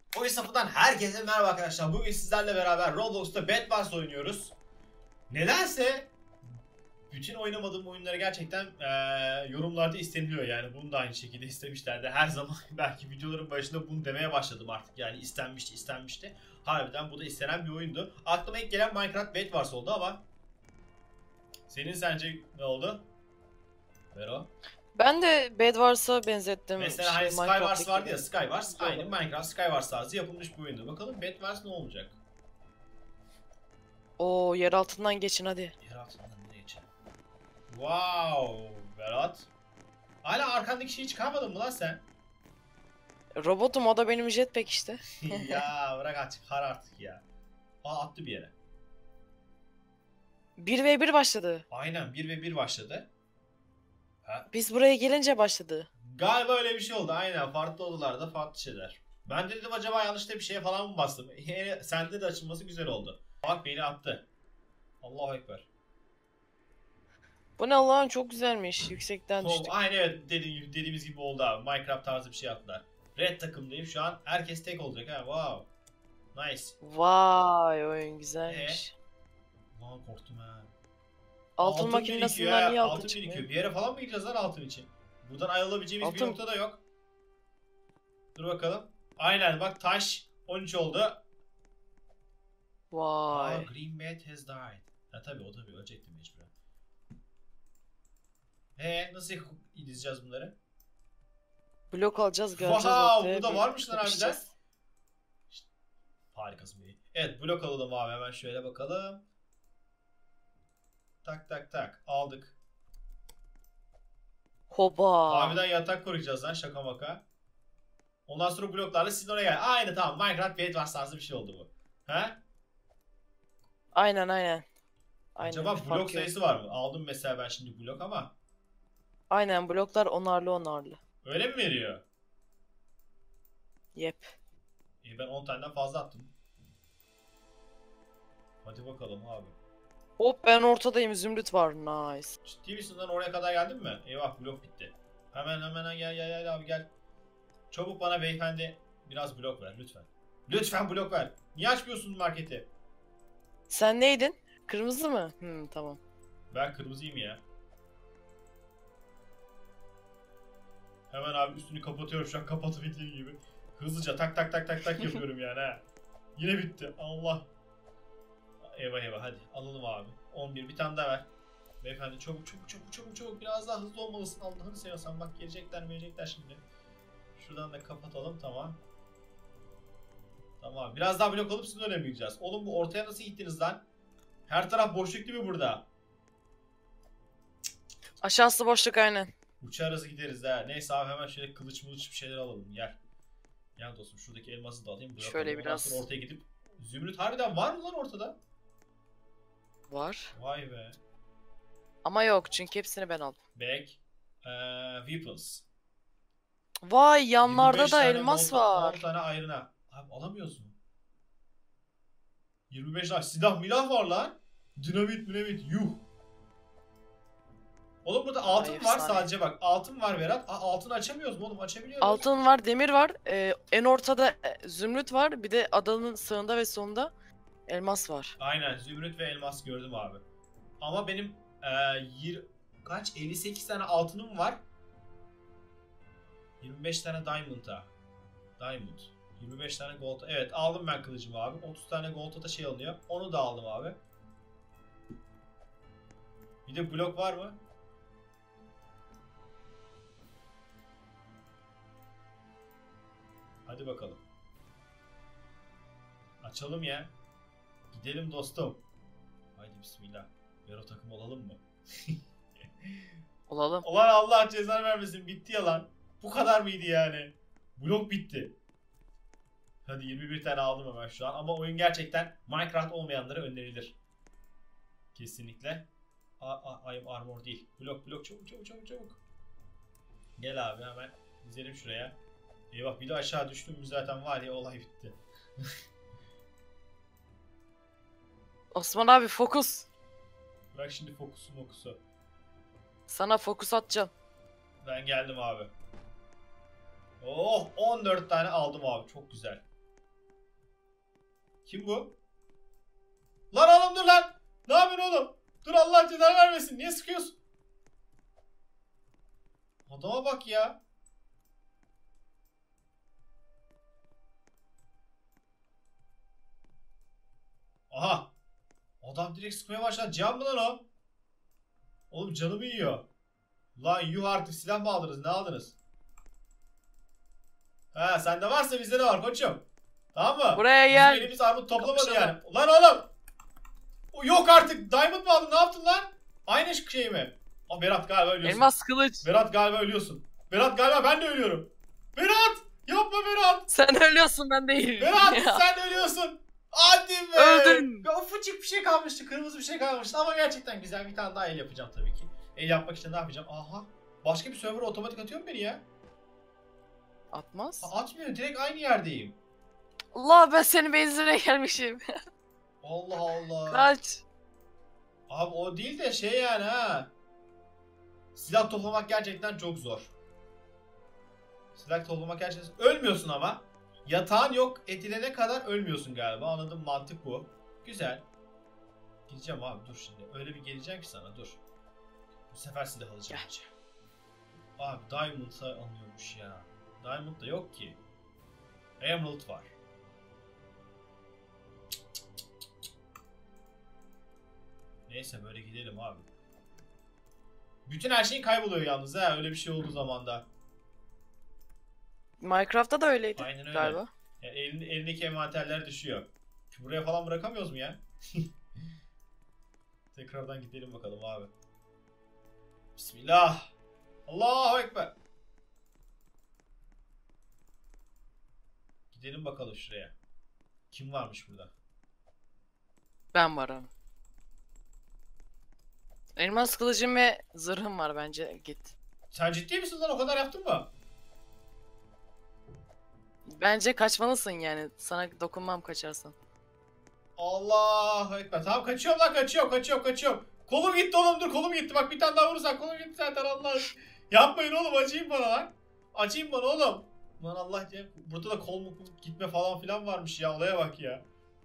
Oyun Safı'dan herkese merhaba arkadaşlar. Bugün sizlerle beraber Roblox'ta Bed Wars oynuyoruz. Nedense bütün oynamadığım oyunları gerçekten yorumlarda isteniliyor yani. Bunu da aynı şekilde istemişlerdi. Her zaman belki videoların başında bunu demeye başladım artık. Yani istenmişti. Harbiden bu da istenen bir oyundu. Aklıma ilk gelen Minecraft Bed Wars oldu ama senin sence ne oldu? Vero? Ben de Bed Wars'a benzettim Mesela hani Skywars Minecraft'taki vardı gibi. ya, Skywars Güzel aynı oldu. Minecraft Skywars tarzı yapılmış bir oyundu. Bakalım Bed Wars ne olacak? Oo, yer altından geçin hadi. Yer altından nereye geçelim? Wow, Berat. Hala arkandaki şeyi çıkarmadın mı lan sen? Robotum, o da benim jetpack işte. Ya bırak açık kar artık ya. Aa, attı bir yere. 1v1 başladı. Aynen 1v1 başladı. Ha, Biz buraya gelince başladı. galiba öyle bir şey oldu. Aynen farklı odalarda farklı şeyler. Ben de dedim acaba yanlışlıkla bir şeye falan mı bastım? Sende de açılması güzel oldu. Bak beni attı. Allahu Ekber. Bu ne Allah'ım, çok güzelmiş. Yüksekten Tom, düştük. aynen evet dediğimiz gibi oldu abi. Minecraft tarzı bir şey attılar. Red takımdayım şu an. Herkes tek olacak ha. Wow. Nice. Vay, oyun güzelmiş. Lan korktum ha. Altın Birikiyor makinesinden ya. niye altın Altın çıkmıyor? birikiyor. Bir yere falan mı gideceğiz lan altın için? Buradan ayrılabileceğimiz bir Altın. nokta da yok. Dur bakalım. Aynen bak taş 13 oldu. Vay. Green Bat has died. Ha tabii o tabii ölecekti mecburen. Nasıl izleyeceğiz bunları? Blok alacağız, göreceğiz Wow, ortaya. bu da bir varmış lan harbiden. kapışacağız. Harikasın be. Evet blok alalım abi, hemen şöyle bakalım. Tak tak tak aldık. Hoba. Harbiden yatak koruyacağız lan, şaka maka. Ondan sonra bloklarla sizin oraya gel. Aynı tamam, Minecraft Bed Wars tarzı bir şey oldu bu. He? Aynen. Aynen, Acaba bir blok fark yok. sayısı var mı? Aldım mesela ben şimdi blok ama. Aynen, bloklar onarlı. Öyle mi veriyor? Yep. Ben 10 taneden fazla attım. Hadi bakalım abi. Hop, ben ortadayım, zümrüt var, nice. Ciddi misin lan, oraya kadar geldin mi? Eyvah blok bitti. Hemen gel abi gel. Çabuk bana beyefendi biraz blok ver lütfen. Lütfen blok ver. Niye açmıyorsun marketi? Sen neydin? Kırmızı mı? Tamam. Ben kırmızıyım ya. Hemen abi üstünü kapatıyorum şu an, kapatıp bitirdiğim gibi. Hızlıca tak tak tak tak tak yapıyorum yani ha. Yine bitti. Allah. Eyvah hadi alalım abi. 11 bir tane daha ver. Beyefendi çabuk biraz daha hızlı olmalısın, Allah'ını seviyorsan bak gelecekler şimdi. Şuradan da kapatalım, tamam. Tamam biraz daha blok alıp sizin öne büyüyeceğiz. Oğlum bu ortaya nasıl gittiniz lan? Her taraf boşluk değil mi burada? Aşağısı boşluk, aynen. Uçarız gideriz ha. Neyse abi hemen şöyle kılıç bir şeyler alalım, gel. Gel dostum şuradaki elması da alayım. Şöyle Ondan biraz. sonra ortaya gidip zümrüt harbiden var mı lan ortada? Var. Vay be. Ama yok, çünkü hepsini ben aldım. Back. Weapons. Vay, 25 yanlarda da tane elmas gold, 10 var. tane ayrına. Abi alamıyoruz mu? 25 tane silah milah var lan. Dinamit yuh. Oğlum burada altın Ay, var efsane. sadece bak. Altın var Berat. Altın açamıyoruz mu oğlum? Açabiliyoruz. Altın var, demir var. En ortada zümrüt var. Bir de adanın sağında ve sonunda elmas var. Aynen zümrüt ve elmas gördüm abi. Ama benim kaç? 58 tane altınım var. 25 tane diamond'a. Diamond. 25 tane gold. Evet aldım ben kılıcımı abi. 30 tane gold'a da şey alınıyor. Onu da aldım abi. Bir de blok var mı? Hadi bakalım. Açalım ya. Gidelim dostum. Haydi bismillah. Vero takım olalım mı? Olalım. Ulan Allah cezanı vermesin, bitti ya lan. Bu kadar mıydı yani? Blok bitti. Hadi 21 tane aldım hemen şu an. Ama oyun gerçekten Minecraft olmayanlara önerilir. Kesinlikle. Ayım armor değil. Blok çabuk. Gel abi hemen dizelim şuraya. Eyvah bir de aşağı düştüm mü zaten var ya, olay bitti. Osman abi, fokus. Bırak şimdi fokusu. Sana fokus atacağım. Ben geldim abi. Oh 14 tane aldım abi, çok güzel. Kim bu? Lan oğlum dur lan. Ne yapıyorsun oğlum? Dur Allah cezanı vermesin. Niye sıkıyorsun? Adama bak ya. Aha. Adam direkt sıkmaya başladı. Can mı lan o? Oğlum canımı yiyor. Lan yuh artık silah mı aldınız? Ne aldınız? Ha sende varsa bizde de var koçum. Tamam mı? Buraya gel. Bizim elimiz armut toplamadı Kapışalım. yani. Lan oğlum. Yok artık. Diamond mı aldın? Ne yaptın lan? Aynı şey mi? Aa, Berat galiba ölüyorsun. Elmas kılıç. Berat galiba ölüyorsun. Berat galiba ben de ölüyorum. Berat! Yapma Berat! Sen ölüyorsun ben değilim. Berat Ya. sen ölüyorsun. Hadi be! Öldün. Ya ufacık bir şey kalmıştı. Kırmızı bir şey kalmıştı ama gerçekten güzel bir tane daha el yapacağım tabii ki. El yapmak için ne yapacağım? Aha. Başka bir server otomatik atıyor mu beni ya? Atmaz. Atmıyor. Direkt aynı yerdeyim. Allah ben senin benzine gelmişim. Allah Allah. Kaç. Abi o değil de şey yani ha. Silah toplamak gerçekten çok zor. Silah toplamak gerçekten... Ölmüyorsun ama. Yatağın yok etilene kadar ölmüyorsun galiba. Anladım, mantık bu. Güzel. Geleceğim abi dur şimdi. Öyle bir geleceğim ki sana dur. Bu sefer silah alacağım. Gel. Abi Diamond'a alıyormuş ya. Diamond da yok ki. Emerald var. Neyse böyle gidelim abi. Bütün her şeyin kayboluyor yalnız ha öyle bir şey olduğu zaman da. Minecraft'ta da öyleydi Aynen öyle. galiba. Yani elindeki envanterler düşüyor. Buraya falan bırakamıyoruz mu ya? Tekrardan gidelim bakalım abi. Bismillah. Allahu Ekber. Gidelim bakalım şuraya. Kim varmış burada? Ben varım. Elmas kılıcım ve zırhım var bence git. Sen ciddi misin lan o kadar yaptın mı? Bence kaçmalısın yani. Sana dokunmam kaçarsan. Allahu Ekber. Tamam kaçıyorum lan kaçıyorum. Kolum gitti oğlum dur kolum gitti. Bak bir tane daha vurursan kolum gitti zaten Allah. Yapmayın oğlum acıyın bana lan. Acıyın bana oğlum. Lan Allah ya. Burada da kol mu gitme falan filan varmış ya. Olaya bak ya.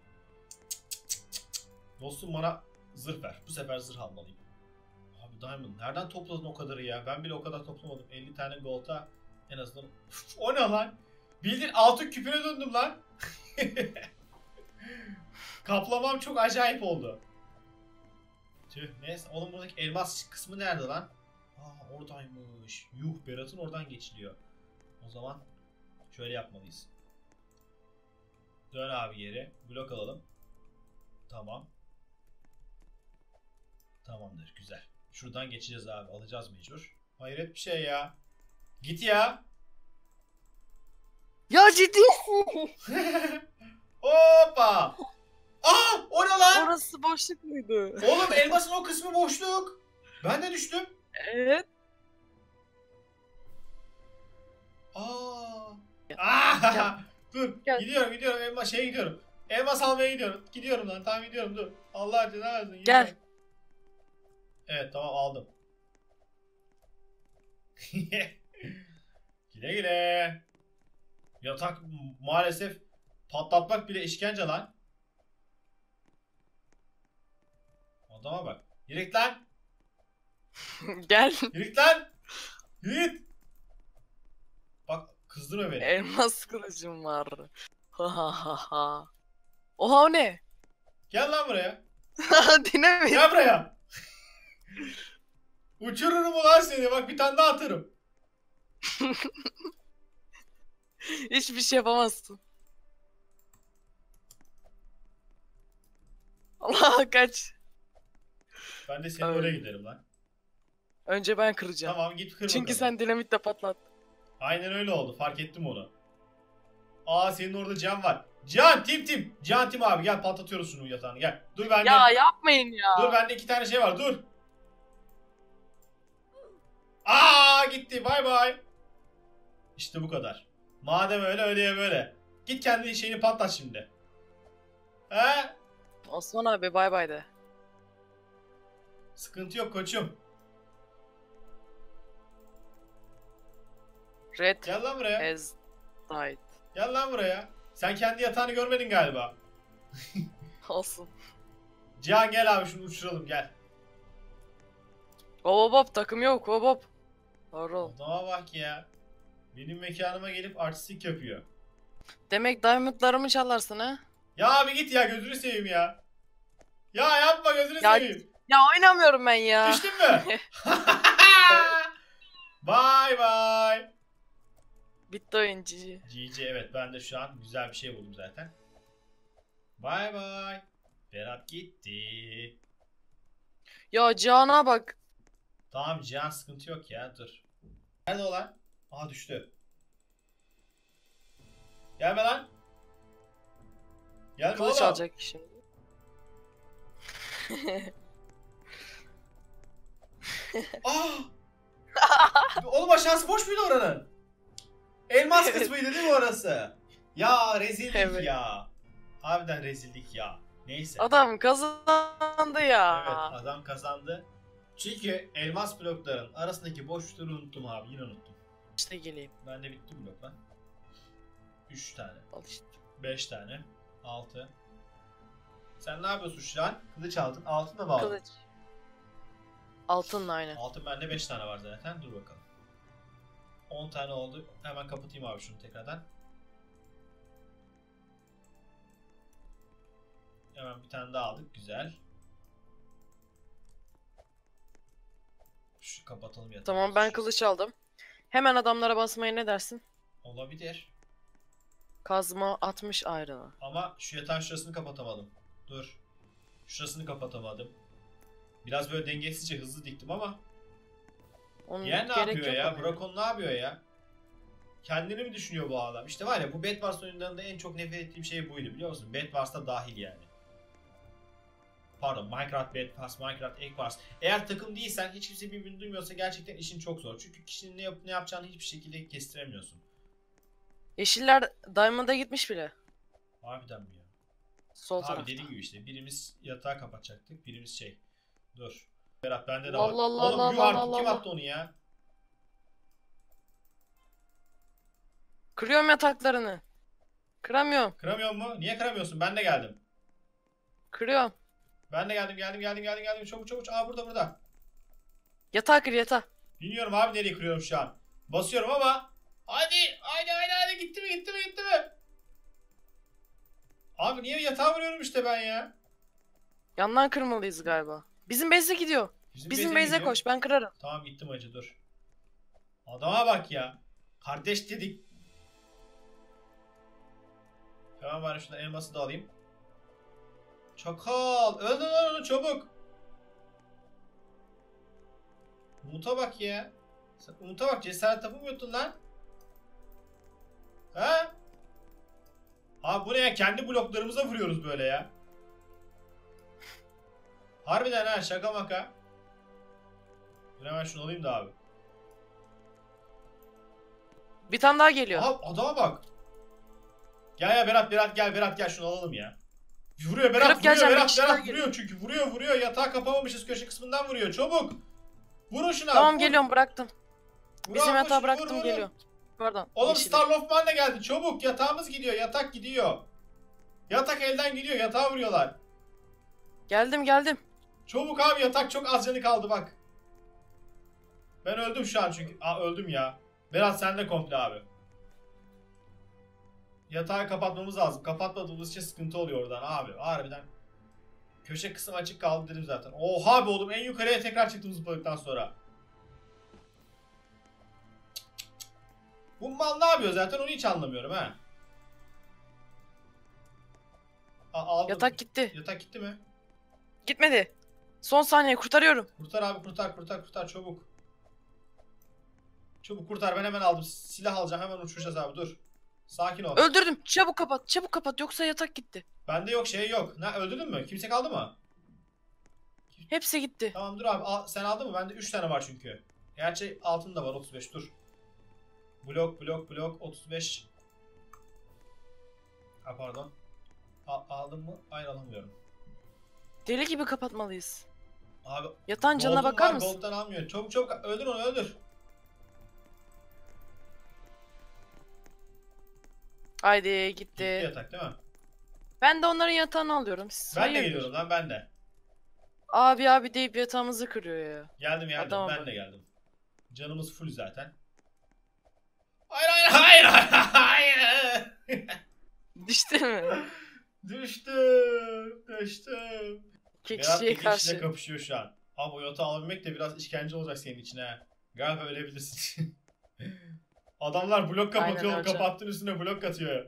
Dostum bana zırh ver. Bu sefer zırh almalıyım. Abi Diamond nereden topladın o kadarı ya? Ben bile o kadar toplamadım. 50 tane gold'a en azından. Uf, o ne lan? Bildiğin altın küpüne döndüm lan. Kaplamam çok acayip oldu. Tüh neyse oğlum buradaki elmas kısmı nerede lan? Aa oradaymış. Yuh Berat'ın oradan geçiliyor. O zaman şöyle yapmalıyız. Dön abi geri. Blok alalım. Tamam. Tamamdır güzel. Şuradan geçeceğiz abi. Alacağız mecbur. Hayret bir şey ya. Git ya. Ya ciddi. Hoppa. Aa o ne lan? Orası boşluk muydu? Oğlum elmasın o kısmı boşluk. Ben de düştüm. Evet. Aa. Gel. Aa. Gel. Dur. Gel. Gidiyorum. Elmas şeye gidiyorum. Elmas almaya gidiyorum. Gidiyorum lan. Tamam gidiyorum dur. Allah cezanı versin. Gel. Gidiyorum. Evet tamam aldım. Güle güle. Yatak maalesef patlatmak bile işkence lan. Adama bak. Yürü git lan. Gel. Yürü git lan. Yürü git. Bak kızdırma beni. Elmas kılıcım var. Ha ha ha ha. Oha o ne? Gel lan buraya. Dinamit. Gel buraya. Uçururum ulan seni. Bak bir tane daha atarım. Hiçbir şey yapamazsın. Allah kaç. Ben de senin Öyle. oraya giderim lan. Önce ben kıracağım. Tamam git kır Çünkü bakalım. sen dinamitle patlat. Aynen öyle oldu. Fark ettim onu. Aa senin orada Can var. Can Tim. Can Tim abi gel patlatıyoruz şunu yatağını gel. Dur bende. Ya yapmayın ya. Dur bende 2 tane şey var dur. Aa gitti bay bay. İşte bu kadar. Madem öyle öyleye böyle. Git kendi şeyini patlat şimdi. He? Osman abi bay bay de. Sıkıntı yok koçum. Red Gel lan buraya. has died. Gel lan buraya. Sen kendi yatağını görmedin galiba. Olsun. Cihan gel abi şunu uçuralım gel. Hop hop takım yok hop hop. Horol. Adama bak ya. Benim mekanıma gelip artistik yapıyor. Demek diamondlarımı çalarsın ha? Ya abi git ya gözünü seveyim ya. Ya yapma gözünü Ya, seveyim. ya oynamıyorum ben ya. Düştün mü? Bye bye. Bitti oyun cici. GG evet ben de şu an güzel bir şey buldum zaten. Bye bye. Berat gitti. Ya Cihan'a bak. Tamam Cihan sıkıntı yok ya dur. Nerede o lan? Aha düştü. Gelme lan. Gelme Kılıç oğlum. alacak şimdi. Ah! Oğlum aşağısı boş muydu oranın? Elmas kısmıydı değil mi orası? Ya rezillik Evet. ya. Harbiden rezillik ya. Neyse. Adam kazandı ya. Evet adam kazandı. Çünkü elmas blokların arasındaki boşlukları unuttum abi. Yine unuttum. İşte geleyim. Bende bitti blok lan. 3 tane. Al işte. 5 tane. 6. Sen ne yapıyorsun şu an? Kılıç aldın. Altın da mı aldın? Kılıç. Altınla aynı. Altın bende 5 tane var zaten. Dur bakalım. 10 tane oldu. Hemen kapatayım abi şunu tekrardan. Hemen bir tane daha aldık. Güzel. Şu kapatalım yatağı. Tamam ben kılıç aldım. Hemen adamlara basmaya ne dersin? Olabilir. Kazma 60 ayrına. Ama şu yatağın şurasını kapatamadım. Dur. Şurasını kapatamadım. Biraz böyle dengesizce hızlı diktim ama. Onun Diğer ne gerek yapıyor yok ya? ona. Brakon ne yapıyor ya? Kendini mi düşünüyor bu adam? İşte var ya bu Bed Wars oyunlarında en çok nefret ettiğim şey buydu biliyor musun? Bed Wars'ta dahil yani. Pardon Minecraft Bed Wars, Minecraft Egg Wars. Eğer takım değilsen hiç kimse birbirini duymuyorsa gerçekten işin çok zor. Çünkü kişinin ne yapacağını hiçbir şekilde kestiremiyorsun. Yeşiller Diamond'a gitmiş bile. Harbiden mi ya? Sol Abi tarafta. dediğim gibi işte birimiz yatağı kapatacaktık, birimiz şey. Dur. Berat bende de Allah var. Allah Oğlum Allah yuh artık Allah kim Allah. attı onu ya? Kırıyorum yataklarını. Kıramıyorum. Kıramıyor mu? Niye kıramıyorsun? Ben de geldim. Kırıyorum. Ben de geldim. Çabuk çabuk. Aa burada. Yatağı kır yatağı. Bilmiyorum abi nereye kırıyorum şu an. Basıyorum ama. Hadi. Gitti mi? Abi niye yatağa vuruyorum işte ben ya? Yandan kırmalıyız galiba. Bizim base'e gidiyor. Bizim base'e base'e gidiyor. koş ben kırarım. Tamam gittim hacı dur. Adama bak ya. Kardeş dedik. Hemen bari şuradan elması da alayım. Çakal. Öldür lan onu çabuk. Umut'a bak ya. Sen Umut'a bak cesaret yapamıyordun lan. Ha? Abi bu ne ya? Kendi bloklarımıza vuruyoruz böyle ya. Harbiden ha şaka maka. Dur hemen şunu alayım da abi. Bir tane daha geliyor. Aha adama bak. Gel ya Berat gel şunu alalım ya. Vuruyor Berat Kırıp vuruyor geleceğim, bir Berat kişi daha Berat vuruyor çünkü vuruyor yatağı kapamamışız köşe kısmından vuruyor çabuk. Vurun şuna. Tamam vur. geliyorum bıraktım. Vur Bizim abi, yatağı vur, bıraktım vur. geliyor. Pardon. Oğlum yeşili. Starloftman da geldi çabuk yatağımız gidiyor yatak gidiyor. Yatak elden gidiyor yatağa vuruyorlar. Geldim. Çabuk abi yatak çok az canı kaldı bak. Ben öldüm şu an çünkü. Aa öldüm ya. Berat sen de komple abi. Yatağı kapatmamız lazım. Kapatmadığımız için sıkıntı oluyor oradan abi. Harbiden. Köşe kısım açık kaldı dedim zaten. Oha be oğlum en yukarıya tekrar çıktım zıpladıktan sonra. Bu mal ne yapıyor zaten onu hiç anlamıyorum ha. Aldım. Yatak gitti. Yatak gitti mi? Gitmedi. Son saniye kurtarıyorum. Kurtar abi kurtar çabuk. Çabuk kurtar ben hemen aldım. Silah alacağım hemen uçuracağız abi dur. Sakin ol. Öldürdüm. Çabuk kapat yoksa yatak gitti. Bende yok şey yok. Ne öldürdün mü? Kimse kaldı mı? Hepsi gitti. Tamam dur abi sen aldın mı? Bende 3 tane var çünkü. Gerçi altın da var 35 dur. Blok 35. Ha pardon. Aldım mı? Hayır alamıyorum. Deli gibi kapatmalıyız. Abi Yatağın canına gold'um bakar var, mısın? gold'dan almıyor. Çabuk öldür onu öldür. Haydi gitti. Gitti yatak değil mi? Ben de onların yatağını alıyorum. Ben de Hayırdır? geliyorum lan, ben de. Abi deyip yatağımızı kırıyor ya. Geldim, Adama ben bak. de geldim. Canımız full zaten. Hayır hayır hayır hayır hayır. Düştü mü? Düştüm. İki Berat kişiye iki kişiyle karşı. kapışıyor şu an. Abi o yatağı alabilmek de biraz işkence olacak senin için ha. Galiba ölebilirsin. Adamlar blok kapatıyor, Aynen öyle. kapattığın üstüne blok atıyor.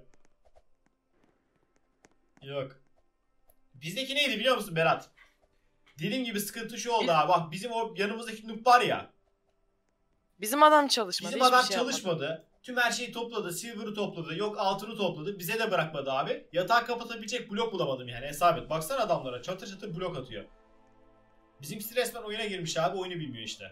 Yok. Bizdeki neydi biliyor musun Berat? Dediğim gibi sıkıntı şu oldu abi. Bak bizim o yanımızdaki noob var ya. Bizim adam çalışmadı. Bizim hiçbir adam şey yapmadı. çalışmadı. Tüm her şeyi topladı. Silver'ı topladı. Yok altını topladı. Bize de bırakmadı abi. Yatağı kapatabilecek blok bulamadım yani. Hesap et. Baksana adamlara. Çatır çatır blok atıyor. Bizimkisi resmen oyuna girmiş abi. Oyunu bilmiyor işte.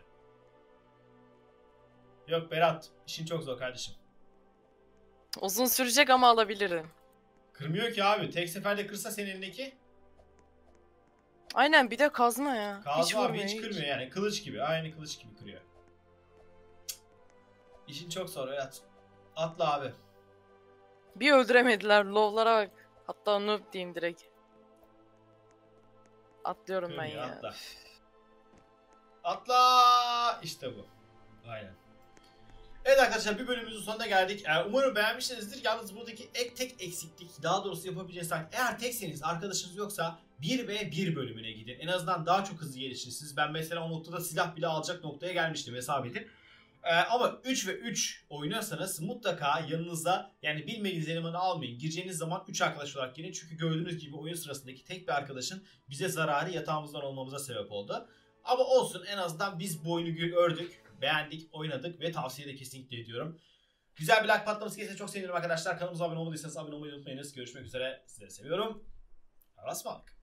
Yok Berat. İşin çok zor kardeşim. Uzun sürecek ama alabilirim. Kırmıyor ki abi. Tek seferde kırsa senin elindeki. Aynen bir de kazma ya. Kazma abi vurmuyor, hiç kırmıyor yani. Kılıç gibi. Aynı kılıç gibi kırıyor. Cık. İşin çok zor Berat. Atla abi. Bir öldüremediler. Lovlara bak. Hatta noob diyeyim direkt. Atlıyorum ben Kırmıyor, ya. atla. Atla. İşte bu. Aynen. Evet arkadaşlar, bir bölümümüzün sonuna geldik. Umarım beğenmişsinizdir. Yalnız buradaki tek eksiklik, daha doğrusu yapabileceğiniz taktik. Eğer tekseniz, arkadaşınız yoksa 1v1 bölümüne gidin. En azından daha çok hızlı gelişirsiniz. Ben mesela o noktada silah bile alacak noktaya gelmiştim, hesap edin. Ama 3 ve 3 oynuyorsanız mutlaka yanınıza, yani bilmediğiniz elemanı almayın. Gireceğiniz zaman 3 arkadaş olarak girin. Çünkü gördüğünüz gibi oyun sırasındaki tek bir arkadaşın bize zararı yatağımızdan olmamıza sebep oldu. Ama olsun, en azından biz bu oyunu gördük, beğendik, oynadık ve tavsiye de kesinlikle ediyorum. Güzel bir like patlaması gelirse çok sevinirim arkadaşlar. Kanalımıza abone olmadıysanız abone olmayı unutmayınız. Görüşmek üzere. Sizleri seviyorum. Allah'a ısmarladık.